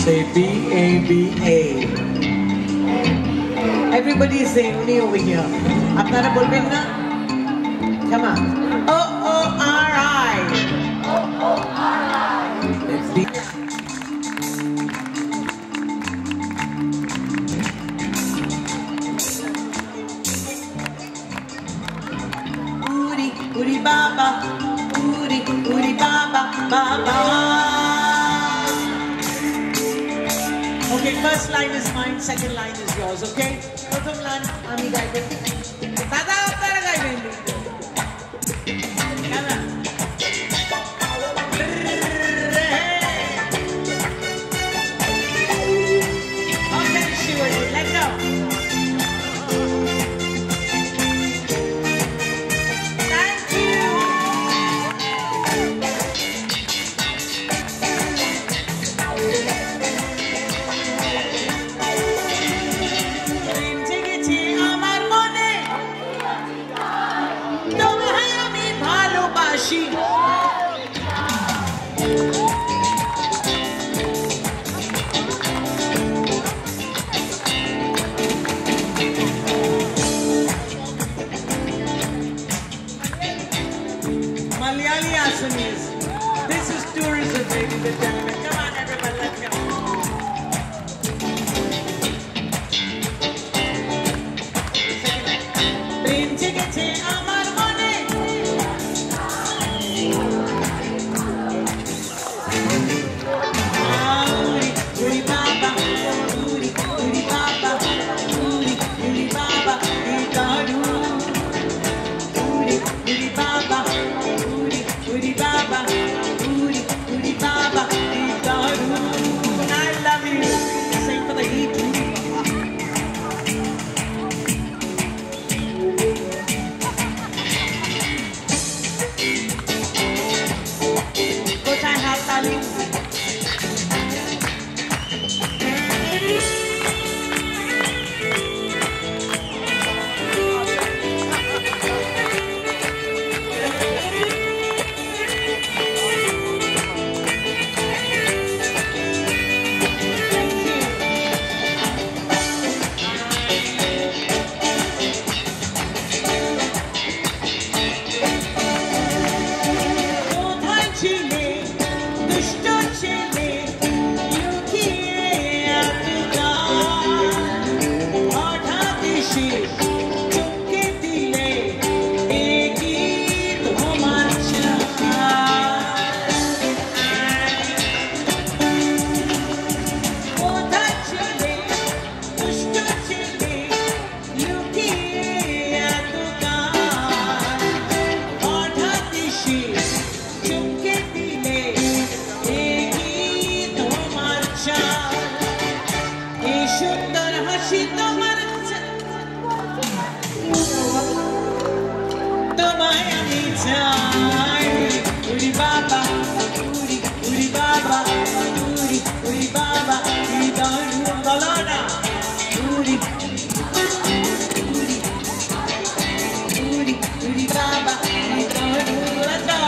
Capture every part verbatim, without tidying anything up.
Say B A B A. Everybody is saying only over here. Apnara bolben na? Come on. O O R I. O O R I. Let's see. Uri, Uri Baba. Uri, Uri Baba, Baba. Okay, first line is mine, second line is yours, okay? Pratham line, Ami gaibe. Dada, apnara gaiben. Come on. Okay, Shivaji, let go. Thank you. Malayali Assamese. This is tourism, ladies and gentlemen. Come on, everyone, let's go. Uri Baba, Uri, Uri Baba, Uri, Uri Baba, Uri Balona, Uri, Uri, Uri, Uri Baba, Uri, let's go.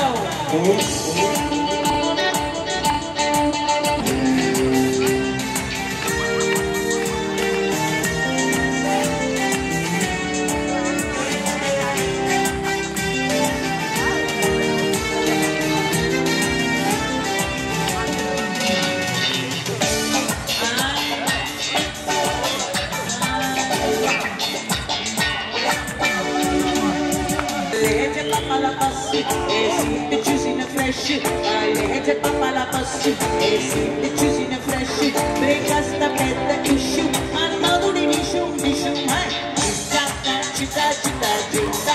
Choosing a fresh, I let it pop a bus. Choosing a fresh, break us the bed, the issue, and now the issue, issue, man. Chita, chita, chita, chita,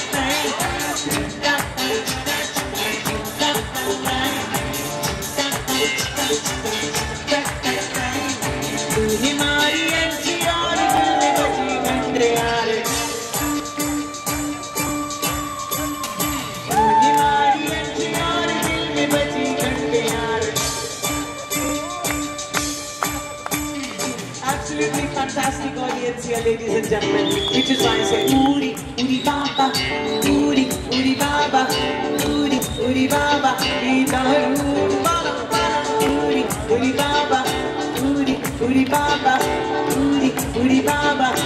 fantastic audience here, ladies and gentlemen, which is why I say Uri, Uri Baba, Uri, Uri Baba, Uri, Uri Baba, Uri, Uri Baba, Uri Baba, Uri, Uri Baba,